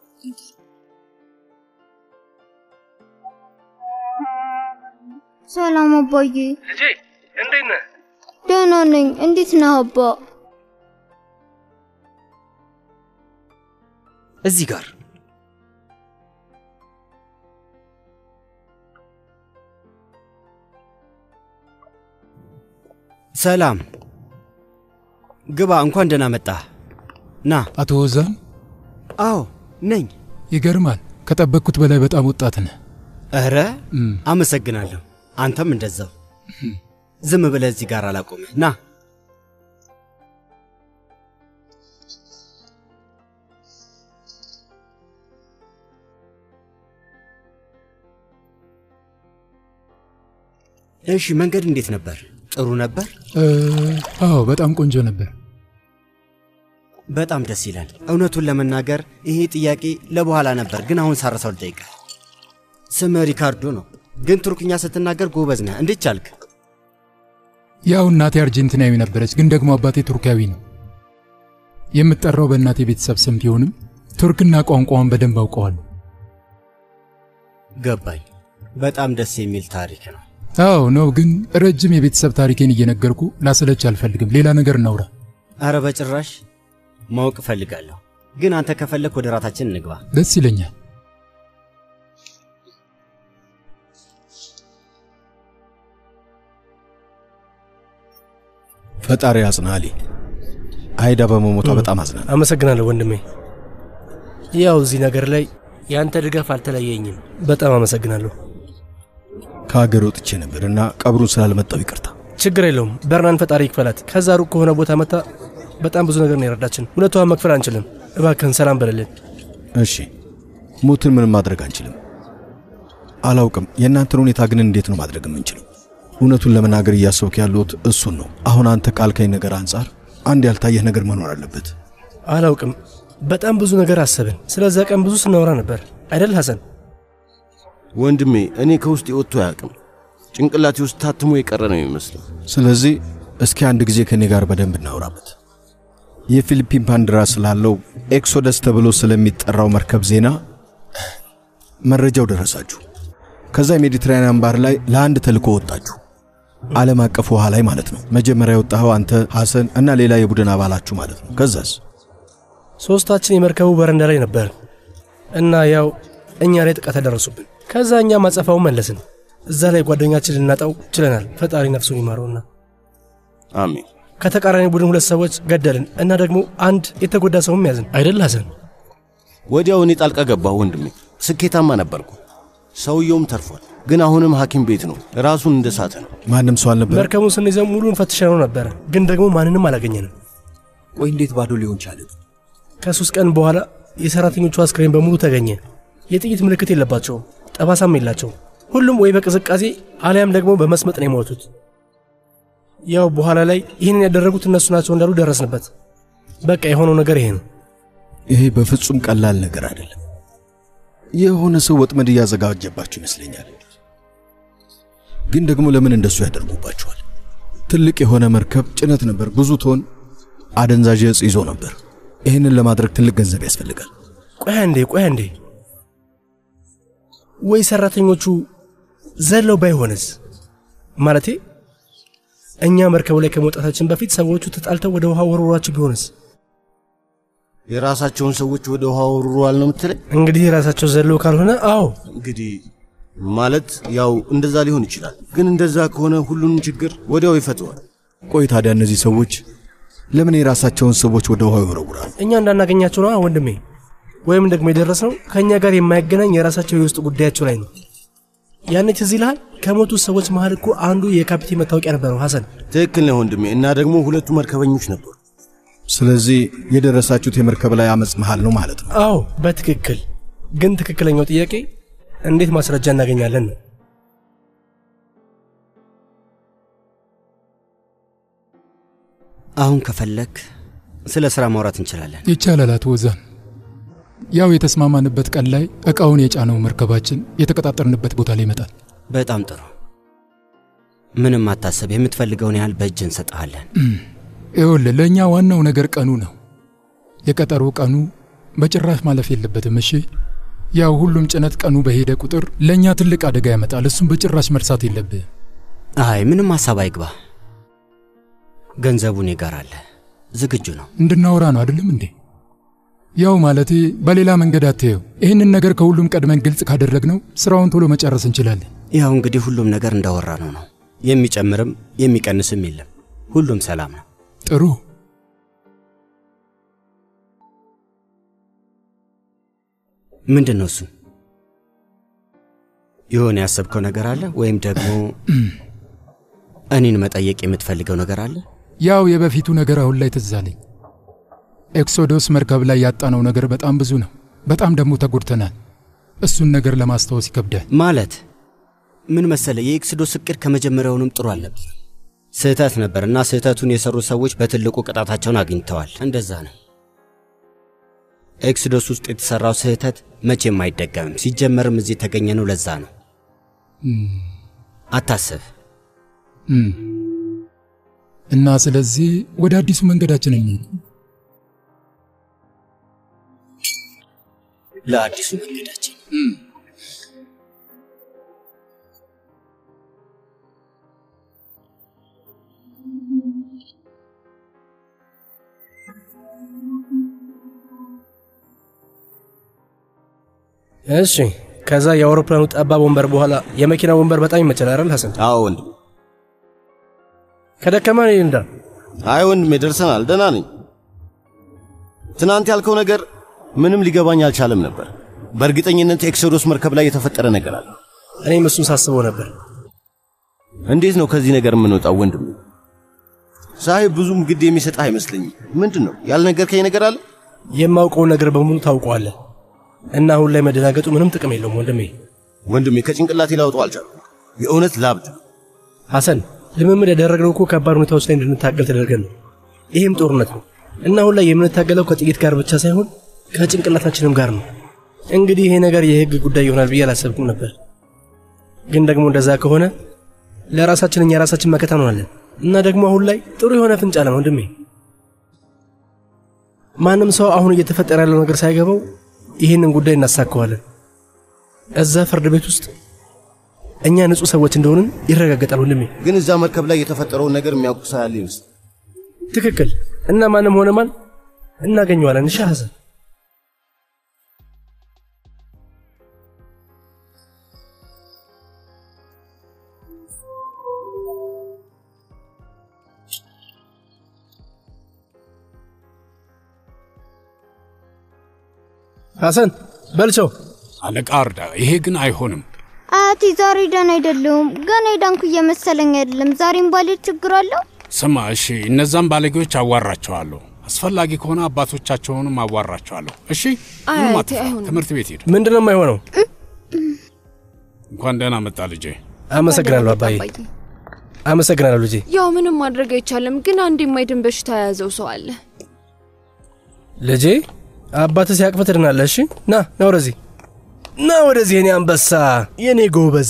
ሰላም አባዬ። ልጄ እንዴት ነህ? ደህና ነኝ። እንዴት ነህ አባ? እዚህ ጋር ሰላም ግባ። እንኳን ደህና መጣህ። ና። አቶ ወዛን? አዎ ነኝ። ይገርማል፣ ከጠበቅኩት በላይ በጣም ወጣት ነህ። ኧረ አመሰግናለሁ። አንተም እንደዛው። ዝም ብለህ እዚህ ጋር አላቆምህ። ና። እሺ መንገድ እንዴት ነበር? ጥሩ ነበር? አዎ በጣም ቆንጆ ነበር። በጣም ደስ ይላል። እውነቱን ለመናገር ይሄ ጥያቄ ለበኋላ ነበር፣ ግን አሁን ሳረሳው ልጠይቅህ። ስምህ ሪካርዶ ነው፣ ግን ቱርክኛ ስትናገር ጎበዝ ነህ። እንዴት ቻልክ? ያው እናቴ አርጀንቲናዊ ነበረች፣ ግን ደግሞ አባቴ ቱርካዊ ነው። የምጠራው በእናቴ ቤተሰብ ስም ቢሆንም ቱርክና ቋንቋውን በደንብ አውቀዋለሁ። ገባኝ። በጣም ደስ የሚል ታሪክ ነው። አዎ ነው፣ ግን ረጅም የቤተሰብ ታሪኬን እየነገርኩ ላሰለች አልፈልግም። ሌላ ነገር እናውራ። አረ በጭራሽ ማወቅ እፈልጋለሁ፣ ግን አንተ ከፈለክ ወደ ራታችን እንግባ። ደስ ይለኛል። ፈጣሪ ያጽናሊ። አይዳ በመሞቷ በጣም አዝናለሁ። አመሰግናለሁ ወንድሜ። ያው እዚህ ነገር ላይ ያንተ ድጋፍ አልተለየኝም። በጣም አመሰግናለሁ። ከሀገር ወጥቼ ነበርና ቀብሩን ስላልመጣው ይቅርታ። ችግር የለውም። በርናን ፈጣሪ ይክፈላት። ከዛ ሩቅ ከሆነ ቦታ መጣ በጣም ብዙ ነገር ነው የረዳችን። ሁለቷን መክፈል አንችልም። እባክህን ሰላም በለልን። እሺ ሞትን ምንም ማድረግ አንችልም። አላውቅም የእናንተን ሁኔታ ግን እንዴት ነው ማድረግ የምንችለው? እውነቱን ለመናገር እያሰብክ ያለሁት እሱን ነው። አሁን አንተ ካልከኝ ነገር አንጻር አንድ ያልታየህ ነገር መኖር አለበት። አላውቅም። በጣም ብዙ ነገር አሰብን። ስለዛ ቀን ብዙ ስናወራ ነበር አይደል ሐሰን? ወንድሜ እኔ ከውስጥ ወጥቶ አያውቅም። ጭንቅላቴ ውስጥ ታትሞ የቀረ ነው የሚመስለው። ስለዚህ እስኪ አንድ ጊዜ ከኔ ጋር በደንብ እናወራበት። የፊሊፒን ባንዲራ ስላለው ኤክሶደስ ተብሎ ስለሚጠራው መርከብ ዜና መረጃው ደረሳችሁ። ከዛ ሜዲትራኒያን ባህር ላይ ለአንድ ተልኮ ወጣችሁ። ዓለም አቀፍ ውሃ ላይ ማለት ነው። መጀመሪያ ወጣው አንተ፣ ሐሰን እና ሌላ የቡድን አባላችሁ ማለት ነው። ከዛስ ሶስታችን የመርከቡ በረንዳ ላይ ነበር እና ያው እኛ ላይ ጥቃት ደረሱብን። ከዛ እኛ ማጸፋው መለስን። እዛ ላይ ጓደኛችን ልናጣው ችለናል። ፈጣሪ ነፍሱን ይማረውና አሜን። ከተቃራኒ ቡድን ሁለት ሰዎች ገደልን እና ደግሞ አንድ የተጎዳ ሰውም ያዝን አይደል ሐሰን? ወዲያው እኔ ጣልቃ ገባሁ ወንድሜ። ስኬታማ ነበርኩ። ሰውየውም ተርፏል፣ ግን አሁንም ሐኪም ቤት ነው። ራሱን እንደሳተ ነው። ማንም ሰው አልነበረ። መርከቡን ስንይዘው ሙሉን ፈትሸነው ነበር፣ ግን ደግሞ ማንንም አላገኘንም። ቆይ እንዴት ባዶ ሊሆን ቻለ? ከ3 ቀን በኋላ የሰራተኞቹ አስክሬን በሙሉ ተገኘ። የጥይት ምልክት የለባቸውም፣ ጠባሳም የላቸው። ሁሉም ወይ በቅዝቃዜ አሊያም ደግሞ በመስመጥ ነው የሞቱት። ያው በኋላ ላይ ይህንን ያደረጉት እነሱ ናቸው እንዳሉ ደረስንበት። በቃ የሆነው ነገር ይሄ ነው። ይሄ በፍጹም ቀላል ነገር አይደለም። የሆነ ሰው ወጥመድ እያዘጋጀባችሁ ይመስለኛል። ግን ደግሞ ለምን እንደሱ ያደርጉባችኋል? ትልቅ የሆነ መርከብ ጭነት ነበር፣ ብዙ ቶን አደንዛዥ እጽ ይዞ ነበር። ይህንን ለማድረግ ትልቅ ገንዘብ ያስፈልጋል። ቆይ አንዴ ወይ ሰራተኞቹ ዘለው ባይሆንስ? ማለቴ እኛ መርከቡ ላይ ከመውጣታችን በፊት ሰዎቹ ተጣልተው ወደ ውሃ ወርውሯቸው ቢሆንስ? የራሳቸውን ሰዎች ወደ ውሃ ወርውሯል ነው የምትለኝ? እንግዲህ የራሳቸው ዘለው ካልሆነ አዎ፣ እንግዲህ ማለት ያው እንደዛ ሊሆን ይችላል። ግን እንደዛ ከሆነ ሁሉንም ችግር ወዲያው ይፈተዋል። ቆይ ታዲያ እነዚህ ሰዎች ለምን የራሳቸውን ሰዎች ወደ ውሃ ይወረውራሉ? እኛ እንዳናገኛቸው ነው ወንድሜ። ወይም ደግሞ የደረስነው ከኛ ጋር የማይገናኝ የራሳቸው የውስጥ ጉዳያቸው ላይ ነው። ያኔ ትዝ ይልሃል? ከሞቱ ሰዎች መሃል እኮ አንዱ የካፒቴን መታወቂያ ነበረው ሐሰን። ትክክል ነው ወንድሜ። እና ደግሞ ሁለቱ መርከበኞች ነበሩ። ስለዚህ የደረሳችሁት የመርከብ ላይ አመጽ መሃል ነው ማለት ነው? አዎ በትክክል። ግን ትክክለኛው ጥያቄ እንዴት ማስረጃ እናገኛለን ነው። አሁን ከፈለክ ስለ ስራ ማውራት እንችላለን። ይቻላል አቶ ወዛን። ያው የተስማማንበት ቀን ላይ እቃውን የጫነው መርከባችን የተቀጣጠርንበት ቦታ ላይ ይመጣል። በጣም ጥሩ። ምንም አታስብ፣ የምትፈልገውን ያህል በእጅ እንሰጥሃለን። ይኸውልህ ለእኛ ዋናው ነገር ቀኑ ነው። የቀጠሮ ቀኑ በጭራሽ ማለፍ የለበትም። እሺ ያው ሁሉም ጭነት ቀኑ በሄደ ቁጥር ለእኛ ትልቅ አደጋ ያመጣል። እሱም በጭራሽ መርሳት የለብህ። አይ ምንም ሐሳብ አይግባ። ገንዘቡ እኔ ጋር አለ። ዝግጁ ነው። እንድናወራ ነው አይደለም እንዴ? ያው ማለቴ በሌላ መንገድ አትየው። ይህንን ነገር ከሁሉም ቀድመን ግልጽ ካደረግነው ስራውን ቶሎ መጨረስ እንችላለን። ያው እንግዲህ ሁሉም ነገር እንዳወራ ነው። የሚጨምርም የሚቀንስም የለም። ሁሉም ሰላም ነው። ጥሩ። ምንድነው እሱ? የሆነ ያሰብከው ነገር አለ ወይም ደግሞ እኔን መጠየቅ የምትፈልገው ነገር አለ? ያው የበፊቱ ነገር አሁን ላይ ትዝ አለኝ። ኤክሶዶስ መርከብ ላይ ያጣነው ነገር በጣም ብዙ ነው። በጣም ደግሞ ተጎድተናል። እሱን ነገር ለማስታወስ ይከብዳል። ማለት ምን መሰለ፣ የኤክሶዶስ እቅድ ከመጀመሪያውንም ጥሩ አልነበር። ስህተት ነበርና ስህተቱን የሰሩ ሰዎች በትልቁ ቅጣታቸውን አግኝተዋል። እንደዛ ነው። ኤክሶዶስ ውስጥ የተሰራው ስህተት መቼም አይደገምም። ሲጀመርም እዚህ የተገኘነው ለዛ ነው። አታስብ። እና ስለዚህ ወደ አዲሱ መንገዳችን እንሂድ። ለአዲሱ መንገዳችን እሺ። ከዛ የአውሮፕላኑ ጠባብ ወንበር በኋላ የመኪና ወንበር በጣም ይመቻል አይደል ሐሰን? አዎ ወንድም። ከደከመን እንዳ አይ ወንድሜ ደርሰናል። ደህና ነኝ። ትናንት ያልከው ነገር ምንም ሊገባኝ አልቻለም ነበር። በእርግጠኝነት ኤክሶዶስ መርከብ ላይ የተፈጠረ ነገር አለ። እኔም እሱን ሳስበው ነበር። እንዴት ነው ከዚህ ነገር የምንወጣው ወንድሜ? ሳይብ ብዙም ግድ የሚሰጥ አይመስለኝም። ምንድነው ያልነገርከኝ ነገር አለ? የማውቀው ነገር በሙሉ ታውቀዋለህ እና አሁን ላይ መደናገጡ ምንም ጥቅም የለውም ወንድሜ። ከጭንቅላቴ ላውጣው አልቻልኩም። የእውነት ላብድ። ሐሰን ልምምድ ያደረግነው እኮ ከባድ ሁኔታዎች ላይ እንድንታገል ተደርገን ነው። ይሄም ጦርነት ነው እና አሁን ላይ የምንታገለው ከጥይት ጋር ብቻ ሳይሆን ከጭንቅላታችንም ጋር ነው። እንግዲህ ይሄ ነገር የህግ ጉዳይ ይሆናል ብዬ አላሰብኩም ነበር። ግን ደግሞ እንደዛ ከሆነ ለራሳችን እኛ ራሳችን መከታ እንሆናለን እና ደግሞ አሁን ላይ ጥሩ የሆነ ፍንጭ አለ ወንድሜ። ማንም ሰው አሁን እየተፈጠረ ያለው ነገር ሳይገባው ይህንን ጉዳይ እናሳካዋለን። እዛ ፍርድ ቤት ውስጥ እኛ ንጹህ ሰዎች እንደሆንን ይረጋገጣል ወንድሜ። ግን እዛ መርከብ ላይ የተፈጠረውን ነገር የሚያውቁ ሰው ያለ ይመስል። ትክክል። እና ማንም ሆነ ማን እናገኘዋለን። እሺ ሐሰን። ሐሰን በልቸው። አለቃ አርዳ፣ ይሄ ግን አይሆንም። አያቴ ዛሬ ደህና አይደለሁም። ገና የዳንኩ እየመሰለኝ አይደለም። ዛሬም ባሌት ችግር አለው። ስማ እሺ፣ እነዛም ባለጌዎች አዋራቸዋለሁ። አስፈላጊ ከሆነ አባቶቻቸውንም አዋራቸዋለሁ። እሺ አያቴ አይሆንም። ትምህርት ቤት ሄድ። ምንድነው የማይሆነው? እንኳን ደህና መጣ ልጄ። አመሰግናለሁ አባዬ። አመሰግናለሁ ልጄ። ያው ምንም ማድረግ አይቻልም፣ ግን አንድ የማይድን በሽታ የያዘው ሰው አለ። ልጄ አባትህ ሲያቅፍ ትድናለህ። እሺ ና ወደዚህ የኔ አንበሳ፣ የኔ ጎበዝ።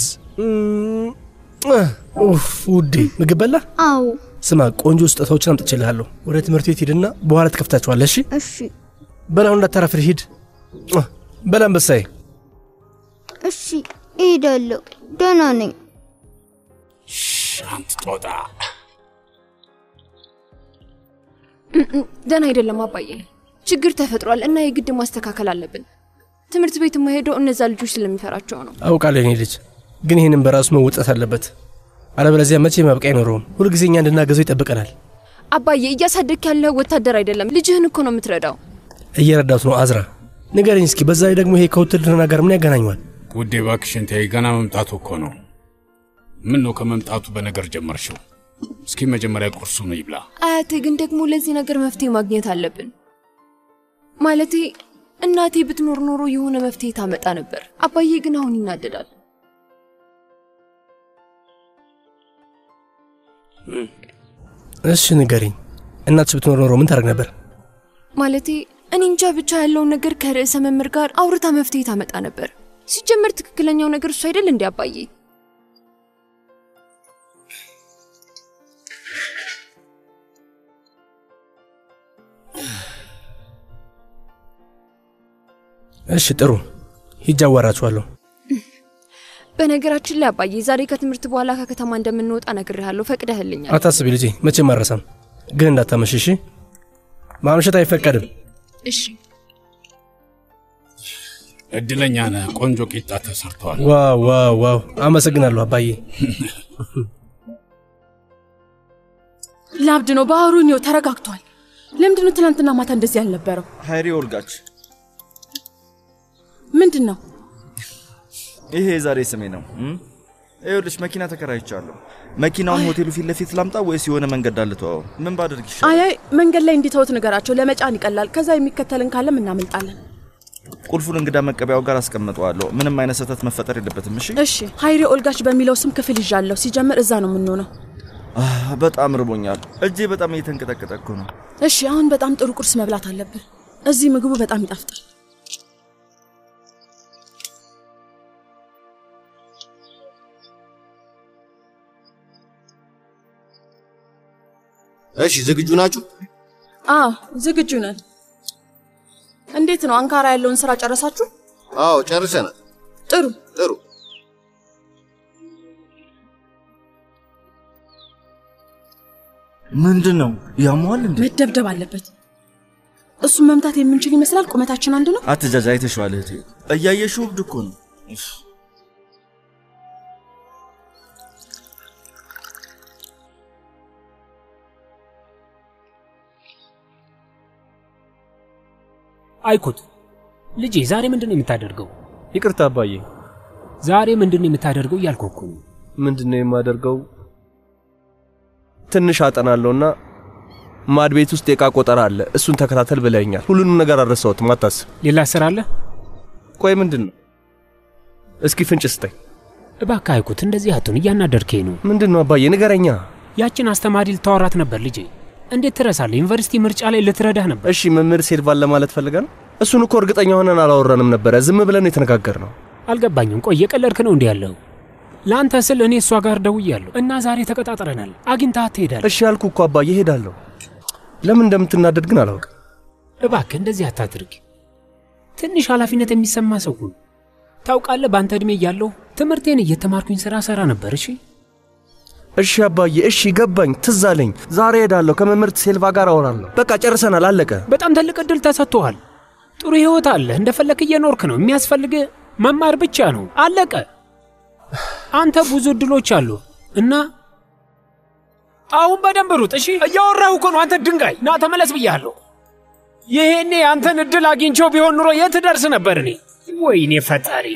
ኡፍ ውዴ፣ ምግብ በላ? አዎ። ስማ ቆንጆ ስጦታዎችን አምጥቼልሃለሁ። ወደ ትምህርት ቤት ሂድና በኋላ ትከፍታቸዋለህ። እሺ እሺ። በላውን እንዳታረፍር ሂድ። በላ አንበሳዬ። እሺ እሄዳለሁ። ደህና ነኝ። አንተ ጦጣ። ደህና አይደለም አባዬ። ችግር ተፈጥሯል እና የግድ ማስተካከል አለብን። ትምህርት ቤት የማይሄደው እነዛ ልጆች ስለሚፈራቸው ነው። አውቃለሁ የኔ ልጅ፣ ግን ይሄንን በራሱ መወጣት አለበት። አለበለዚያ መቼ ማብቂያ አይኖረውም። ሁልጊዜ እኛ እንድናገዘው ይጠብቀናል። አባዬ እያሳደግክ ያለው ወታደር አይደለም፣ ልጅህን እኮ ነው የምትረዳው። እየረዳሁት ነው አዝራ። ንገረኝ እስኪ፣ በዛ ላይ ደግሞ ይሄ ከውትድርና ጋር ምን ያገናኘዋል? ውዴ እባክሽን ተይ፣ ገና መምጣቱ እኮ ነው። ምን ነው ከመምጣቱ በነገር ጀመርሽው? እስኪ መጀመሪያ ቁርሱን ይብላ። አያቴ ግን ደግሞ ለዚህ ነገር መፍትሄ ማግኘት አለብን። ማለቴ እናቴ ብትኖር ኖሮ የሆነ መፍትሄ ታመጣ ነበር። አባዬ ግን አሁን ይናደዳል። እሺ ንገሪኝ፣ እናትሽ ብትኖር ኖሮ ምን ታደርግ ነበር? ማለቴ እኔ እንጃ ብቻ ያለው ነገር ከርዕሰ መምህር ጋር አውርታ መፍትሄ ታመጣ ነበር። ሲጀመር ትክክለኛው ነገር እሱ አይደል እንዴ አባዬ? እሺ ጥሩ ሂጅ አዋራችኋለሁ። በነገራችን ላይ አባዬ ዛሬ ከትምህርት በኋላ ከከተማ እንደምንወጣ ነግሬሃለሁ። ፈቅደህልኛል? አታስቢ ልጄ፣ መቼም አልረሳም። ግን እንዳታመሽ እሺ? ማምሸት አይፈቀድም። እሺ። እድለኛ ነህ። ቆንጆ ቂጣ ተሰርቷል። ዋው ዋው ዋው! አመሰግናለሁ አባዬ። ላብድ ነው ባህሩኒው ተረጋግቷል። ለምንድነው ትናንትና ማታ እንደዚህ ያልነበረው? ሃይሪ ወልጋች ምንድነው? ይሄ ዛሬ ስሜ ነው። ይኸውልሽ መኪና ተከራይቻለሁ። መኪናውን ሆቴሉ ፊት ለፊት ላምጣ ወይስ የሆነ መንገድ አልተዋው? ምን ባደርግ ይሻላል? አይ መንገድ ላይ እንዲተውት ነገራቸው፣ ለመጫን ይቀላል። ከዛ የሚከተልን ካለም እናመልጣለን። ቁልፉን እንግዳ መቀበያው ጋር አስቀምጠዋለሁ። ምንም አይነት ስህተት መፈጠር የለበትም። እሺ እሺ። ሃይሪ ኦልጋች በሚለው ስም ክፍል ይዣለሁ። ሲጀምር እዛ ነው የምንሆነው። በጣም ርቦኛል። እጄ በጣም እየተንቀጠቀጠ እኮ ነው። እሺ አሁን በጣም ጥሩ ቁርስ መብላት አለብን። እዚህ ምግቡ በጣም ይጣፍጣል። እሺ ዝግጁ ናችሁ? አዎ ዝግጁ ነን። እንዴት ነው አንካራ ያለውን ስራ ጨረሳችሁ? አዎ ጨርሰናል። ጥሩ ጥሩ። ምንድነው ያሟል እንዴ? መደብደብ አለበት። እሱን መምታት የምንችል ይመስላል። ቁመታችን አንድ ነው። አትጃጃ፣ አይተሽዋል እህቴ። እያየሽው እብድ እኮ ነው። አይኩት ልጄ ዛሬ ምንድነው የምታደርገው? ይቅርታ አባዬ። ዛሬ ምንድነው የምታደርገው እያልኩህ እኮ ነው። ምንድነው የማደርገው? ትንሽ አጠናለሁና ማድ ቤት ውስጥ የዕቃ ቆጠራ አለ። እሱን ተከታተል ብለኸኛል። ሁሉንም ነገር አልረሳሁትም፣ አታስብ። ሌላ ስራ አለ? ቆይ ምንድነው? እስኪ ፍንጭ ስጠኝ እባክህ። አይኩት እንደዚህ አትሁን፣ እያናደርከኝ ነው። ምንድነው አባዬ ንገረኛ። ያችን አስተማሪ ልታወራት ነበር ልጄ። እንዴት ትረሳለህ? ዩኒቨርሲቲ ምርጫ ላይ ልትረዳህ ነበር። እሺ መምህር ሴልቫን ለማለት ፈልጋ ነው? እሱን እኮ እርግጠኛ ሆነን አላወራንም ነበረ። ዝም ብለን የተነጋገርነው። አልገባኝም። ቆይ የቀለድክ ነው እንዴ ያለው? ለአንተ ስል እኔ እሷ ጋር ደውያለሁ እና ዛሬ ተቀጣጥረናል። አግኝታት ትሄዳለህ። እሺ ያልኩ እኮ አባዬ እሄዳለሁ። ለምን እንደምትናደድ ግን አላውቅም። እባክህ እንደዚህ አታድርግ። ትንሽ ኃላፊነት የሚሰማ ሰው ሁን። ታውቃለህ፣ በአንተ እድሜ እያለሁ ትምህርቴን እየተማርኩኝ ስራ ሰራ ነበር። እሺ እሺ አባዬ፣ እሺ ገባኝ፣ ትዝ አለኝ። ዛሬ ሄዳለሁ፣ ከመምህርት ሴልቫ ጋር አወራለሁ። በቃ ጨርሰናል፣ አለቀ። በጣም ትልቅ እድል ተሰጥቶሃል። ጥሩ ህይወት አለ፣ እንደፈለክ እየኖርክ ነው። የሚያስፈልግ መማር ብቻ ነው፣ አለቀ። አንተ ብዙ እድሎች አሉ እና አሁን በደንብ ሩጥ። እሺ እያወራሁ እኮ ነው። አንተ ድንጋይ ና ተመለስ ብያለሁ። ይሄኔ አንተን እድል አግኝቼው ቢሆን ኑሮ የት ደርስ ነበር እኔ? ወይኔ ፈጣሪ።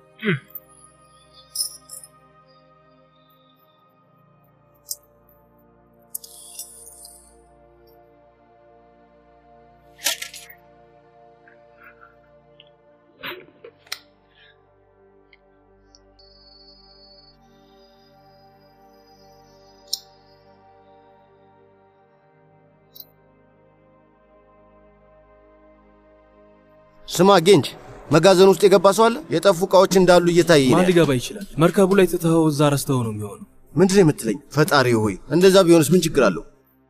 ስማ ጌንጅ፣ መጋዘን ውስጥ የገባ ሰው አለ? የጠፉ እቃዎች እንዳሉ እየታየ ነው። ማን ሊገባ ይችላል? መርከቡ ላይ ጥተኸው እዛ ረስተኸው ነው የሚሆነው። ምንድን ነው የምትለኝ? ፈጣሪ ሆይ፣ እንደዛ ቢሆንስ ምን ችግር አለው?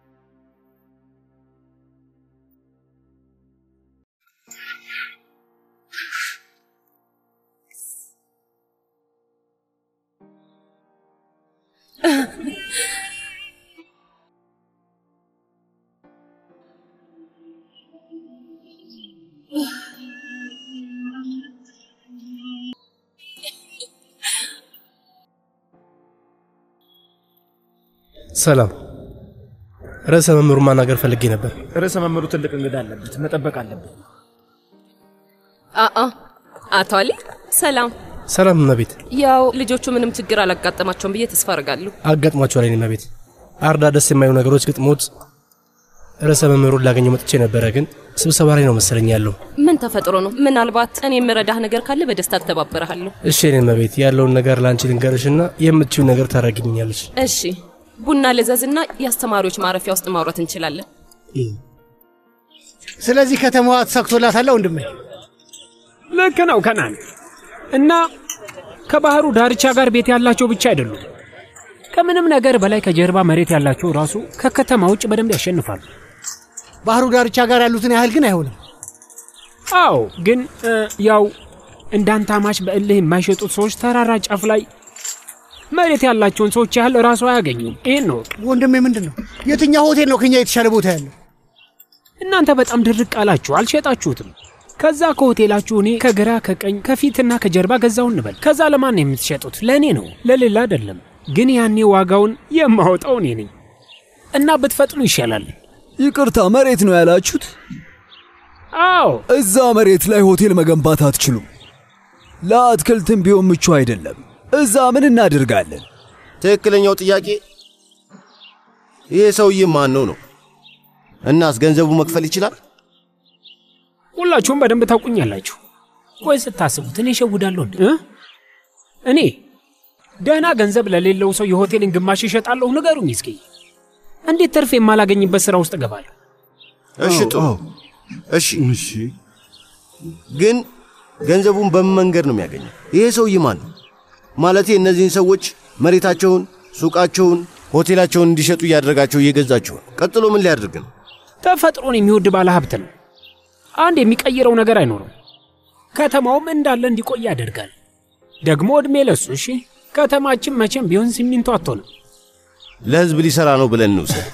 ሰላም። ርዕሰ መምህሩ ማናገር ፈልጌ ነበር። ርዕሰ መምህሩ ትልቅ እንግዳ አለበት፣ መጠበቅ አለበት። አቶ አሊ ሰላም። ሰላም እመቤት። ያው ልጆቹ ምንም ችግር አላጋጠማቸውም ብዬ ተስፋ አደርጋለሁ። አጋጥሟቸዋል እመቤት። አርዳ ደስ የማይሉ ነገሮች ግጥሞት ርዕሰ መምህሩን ላገኘው መጥቼ ነበረ፣ ግን ስብሰባ ላይ ነው መሰለኝ ያለው። ምን ተፈጥሮ ነው? ምናልባት እኔ የምረዳህ ነገር ካለ በደስታ ተባበረሃለሁ። እሺ እመቤት፣ ያለውን ነገር ላንቺ ልንገርሽና የምትችይው ነገር ታረጋግኛለሽ። እሺ ቡና ልዘዝና የአስተማሪዎች ማረፊያ ውስጥ ማውራት እንችላለን። ስለዚህ ከተማዋ ተሳክቶላታል ወንድሜ። ልክ ነው ከናን። እና ከባህሩ ዳርቻ ጋር ቤት ያላቸው ብቻ አይደሉም። ከምንም ነገር በላይ ከጀርባ መሬት ያላቸው ራሱ ከከተማ ውጭ በደንብ ያሸንፋሉ። ባህሩ ዳርቻ ጋር ያሉትን ያህል ግን አይሆንም። አዎ፣ ግን ያው እንዳንተ አማች በእልህ የማይሸጡት ሰዎች ተራራ ጫፍ ላይ መሬት ያላቸውን ሰዎች ያህል ራሱ አያገኙም። ይሄን ነው ወንድሜ። ምንድነው? የትኛው ሆቴል ነው ከኛ የተሻለ ቦታ ያለው? እናንተ በጣም ድርቅ አላችሁ፣ አልሸጣችሁትም። ከዛ ከሆቴላችሁ እኔ ከግራ ከቀኝ ከፊትና ከጀርባ ገዛው እንበል። ከዛ ለማን ነው የምትሸጡት? ለእኔ ነው፣ ለሌላ አይደለም። ግን ያኔ ዋጋውን የማወጣው እኔ ነኝ እና ብትፈጥኑ ይሻላል። ይቅርታ፣ መሬት ነው ያላችሁት? አዎ። እዛ መሬት ላይ ሆቴል መገንባት አትችሉም። ለአትክልትም ቢሆን ምቹ አይደለም። እዛ ምን እናደርጋለን? ትክክለኛው ጥያቄ ይሄ ሰውዬ ማን ነው? እናስ ገንዘቡ መክፈል ይችላል? ሁላችሁም በደንብ ታውቁኛላችሁ። ቆይ ስታስቡት እኔ እሸውዳለሁ እንዴ? እኔ ደህና ገንዘብ ለሌለው ሰው የሆቴልን ግማሽ ይሸጣለሁ? ንገሩኝ እስኪ። እንዴት ትርፍ የማላገኝበት ስራ ውስጥ እገባለሁ? እሺ ጥሩ። እሺ ግን ገንዘቡን በምን መንገድ ነው የሚያገኘው? ይሄ ሰውዬ ማን ነው? ማለቴ እነዚህን ሰዎች መሬታቸውን፣ ሱቃቸውን፣ ሆቴላቸውን እንዲሸጡ እያደረጋቸው እየገዛቸው ነው። ቀጥሎ ምን ሊያደርግ ነው? ተፈጥሮን የሚወድ ባለ ሀብት ነው። አንድ የሚቀይረው ነገር አይኖርም። ከተማውም እንዳለ እንዲቆይ ያደርጋል። ደግሞ እድሜ ለሱ። እሺ ከተማችን መቼም ቢሆን ሲሚንቶ አትሆንም። ለህዝብ ሊሰራ ነው ብለን እንውሰድ።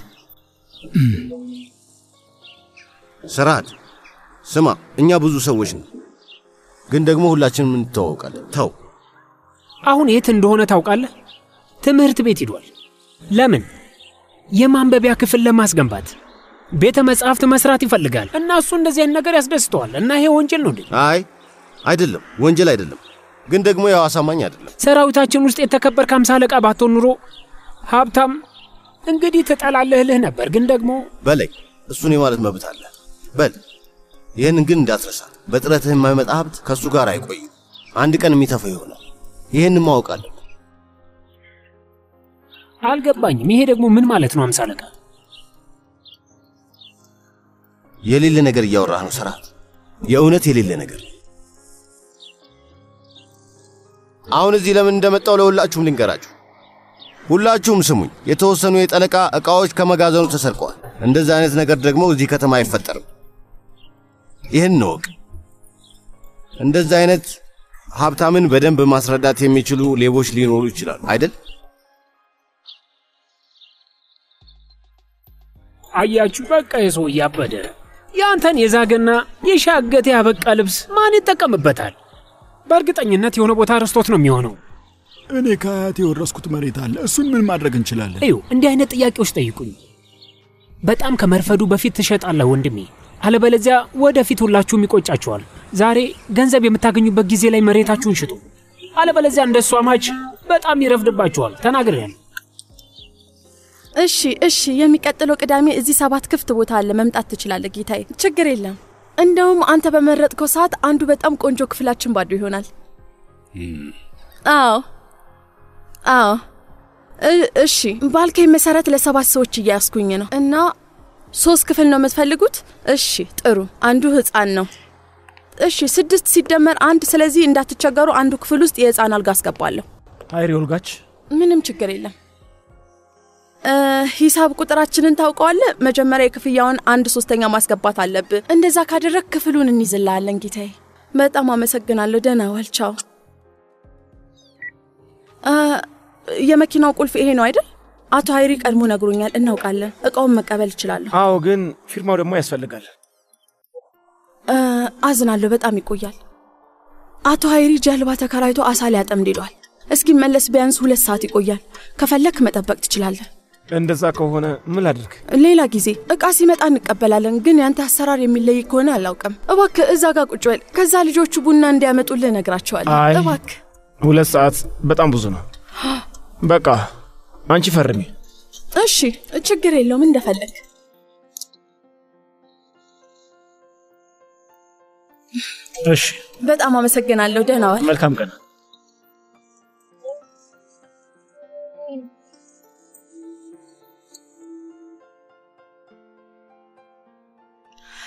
ስርዓት ስማ፣ እኛ ብዙ ሰዎች ነው፣ ግን ደግሞ ሁላችንም እንተዋወቃለን። ተው። አሁን የት እንደሆነ ታውቃለህ? ትምህርት ቤት ሄዷል። ለምን? የማንበቢያ ክፍል ለማስገንባት ቤተ መጻሕፍት መስራት ይፈልጋል እና እሱ እንደዚህ አይነት ነገር ያስደስተዋል። እና ይሄ ወንጀል ነው እንዴ? አይ አይደለም፣ ወንጀል አይደለም፣ ግን ደግሞ ያው አሳማኝ አይደለም። ሰራዊታችን ውስጥ የተከበርክ 50 አለቃ ባትሆን ኑሮ ሀብታም እንግዲህ ትጠላለህ ልህ ነበር። ግን ደግሞ በላይ እሱን የማለት መብት አለ። በል ይህንን ግን እንዳትረሳ። በጥረትህ የማይመጣ ሀብት ከእሱ ጋር አይቆይም። አንድ ቀን የሚተፋ ይሆናል። ይህንን ማወቅ አለብህ። አልገባኝም። ይሄ ደግሞ ምን ማለት ነው? 50 አለቃ የሌለ ነገር እያወራህ ነው ስርዓት። የእውነት የሌለ ነገር። አሁን እዚህ ለምን እንደመጣው ለሁላችሁም ልንገራችሁ። ሁላችሁም ስሙኝ። የተወሰኑ የጠለቃ ዕቃዎች ከመጋዘኑ ተሰርቀዋል። እንደዚህ አይነት ነገር ደግሞ እዚህ ከተማ አይፈጠርም። ይህን እንወቅ። እንደዚህ አይነት ሀብታምን በደንብ ማስረዳት የሚችሉ ሌቦች ሊኖሩ ይችላሉ አይደል? አያችሁ፣ በቃ የሰው ያበደ ያንተን የዛገና የሻገተ ያበቃ ልብስ ማን ይጠቀምበታል? በእርግጠኝነት የሆነ ቦታ ረስቶት ነው የሚሆነው። እኔ ከአያቴ የወረስኩት መሬት አለ። እሱን ምን ማድረግ እንችላለን? እዩ፣ እንዲህ አይነት ጥያቄዎች ጠይቁኝ። በጣም ከመርፈዱ በፊት ትሸጣለህ ወንድሜ፣ አለበለዚያ ወደፊት ሁላችሁም ይቆጫችኋል። ዛሬ ገንዘብ የምታገኙበት ጊዜ ላይ መሬታችሁን ሽጡ፣ አለበለዚያ እንደሱ አማች በጣም ይረፍድባችኋል። ተናግሬያለሁ። እሺ፣ የሚቀጥለው ቅዳሜ እዚህ 7 ክፍት ቦታ አለ። መምጣት ትችላለህ ጌታዬ፣ ችግር የለም። እንደውም አንተ በመረጥከው ሰዓት አንዱ በጣም ቆንጆ ክፍላችን ባዶ ይሆናል። አዎ። እሺ፣ ባልከኝ መሰረት ለ7 ሰዎች እያያስኩኝ ነው እና 3 ክፍል ነው የምትፈልጉት? እሺ ጥሩ። አንዱ ህፃን ነው። እሺ 6 ሲደመር 1፣ ስለዚህ እንዳትቸገሩ አንዱ ክፍል ውስጥ የህፃን አልጋ አስገባለሁ። አይሪ ወልጋች፣ ምንም ችግር የለም። ሂሳብ ቁጥራችንን ታውቀዋለህ? መጀመሪያ የክፍያውን 1/3 ማስገባት አለብህ። እንደዛ ካደረግ ክፍሉን እንይዝልሃለን ጌታዬ። በጣም አመሰግናለሁ። ደህና ዋል። ቻው። የመኪናው ቁልፍ ይሄ ነው አይደል? አቶ ሀይሪ ቀድሞ ነግሮኛል። እናውቃለን። እቃውን መቀበል እችላለሁ። አዎ፣ ግን ፊርማው ደግሞ ያስፈልጋል። አዝናለሁ፣ በጣም ይቆያል። አቶ ሀይሪ ጀልባ ተከራይቶ አሳ ሊያጠምድ ይሏል። እስኪመለስ ቢያንስ 2 ሰዓት ይቆያል። ከፈለክ መጠበቅ ትችላለህ። እንደዛ ከሆነ ምን ላድርግ? ሌላ ጊዜ እቃ ሲመጣ እንቀበላለን። ግን ያንተ አሰራር የሚለይ ከሆነ አላውቅም። እባክህ እዛ ጋር ቁጭ በል። ከዛ ልጆቹ ቡና እንዲያመጡልህ እነግራቸዋለሁ። እባክህ። 2 ሰዓት በጣም ብዙ ነው። በቃ አንቺ ፈርሚ። እሺ፣ ችግር የለውም። እንደፈለክ። እሺ፣ በጣም አመሰግናለሁ። ደህና ዋል። መልካም ቀን።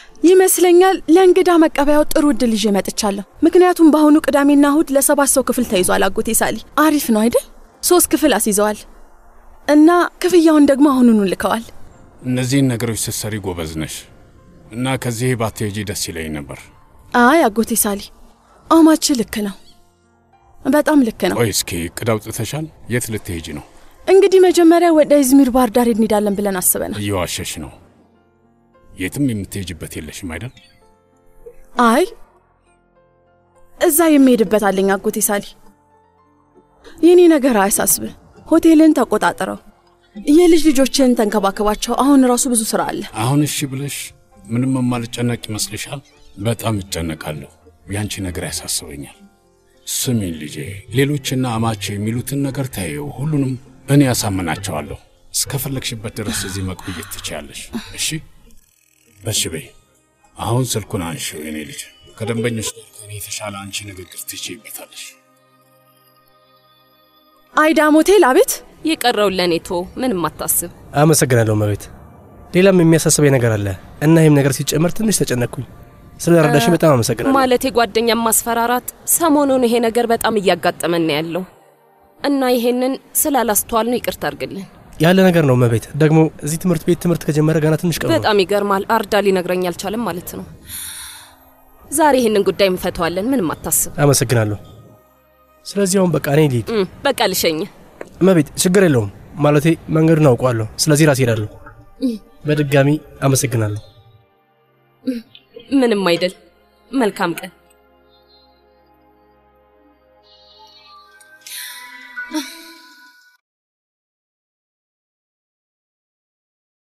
ይመስለኛል ለእንግዳ መቀበያው ጥሩ እድል ይዤ መጥቻለሁ። ምክንያቱም በአሁኑ ቅዳሜና እሁድ ለ7 ሰው ክፍል ተይዟል። አጎቴ ሳሊ አሪፍ ነው አይደል? 3 ክፍል አስይዘዋል እና ክፍያውን ደግሞ አሁኑኑ ልከዋል። እነዚህን ነገሮች ስትሰሪ ጎበዝ ነሽ እና ከዚህ ባትሄጂ ደስ ይለኝ ነበር። አይ አጎቴ ሳሊ አማች ልክ ነው፣ በጣም ልክ ነው። ቆይ እስኪ እቅድ አውጥተሻል? የት ልትሄጂ ነው? እንግዲህ መጀመሪያ ወደ ኢዝሚር ባህር ዳር እንሄዳለን ብለን አስበናል። እየዋሸሽ ነው። የትም የምትሄጂበት የለሽም አይደል? አይ እዛ የሚሄድበት አለኝ አጎቴ ሳሊ። የኔ ነገር አያሳስብ። ሆቴልን ተቆጣጥረው፣ የልጅ ልጆችን ተንከባከባቸው። አሁን ራሱ ብዙ ስራ አለ። አሁን እሺ ብለሽ ምንም የማልጨነቅ ይመስልሻል? በጣም እጨነቃለሁ። ያንቺ ነገር ያሳስበኛል። ስሚኝ ልጄ፣ ሌሎችና አማቼ የሚሉትን ነገር ታየው፣ ሁሉንም እኔ ያሳምናቸዋለሁ። እስከፈለግሽበት ድረስ እዚህ መቆየት ትችያለሽ። እሺ በሽ በይ። አሁን ስልኩን አንሺው የኔ ልጅ። ከደንበኞች ጋር ከኔ የተሻለ አንቺ ንግግር ትችይበታለሽ። አይዳም ሆቴል። አቤት። የቀረውን ለኔ ቶ ምንም አታስብ። አመሰግናለሁ መቤት። ሌላም የሚያሳስበኝ ነገር አለ እና ይሄም ነገር ሲጨመር ትንሽ ተጨነቅኩኝ። ስለ ረዳሽ በጣም አመሰግናለሁ። ማለት የጓደኛ ማስፈራራት ሰሞኑን ይሄ ነገር በጣም እያጋጠመን ነው ያለው እና ይሄንን ስላላስተዋል ነው ይቅርታ አድርግልን። ያለ ነገር ነው መቤት። ደግሞ እዚህ ትምህርት ቤት ትምህርት ከጀመረ ገና ትንሽ ቀን ነው። በጣም ይገርማል። አርዳ ሊነግረኝ አልቻለም ማለት ነው። ዛሬ ይሄንን ጉዳይ እንፈታዋለን። ምንም አታስብ። አመሰግናለሁ። ስለዚህ አሁን በቃ እኔ ልሂድ። በቃ ልሸኝ መቤት። ችግር የለውም ማለቴ መንገዱን አውቀዋለሁ። ስለዚህ ራሴ እሄዳለሁ። በድጋሚ አመሰግናለሁ። ምንም አይደል። መልካም ቀን።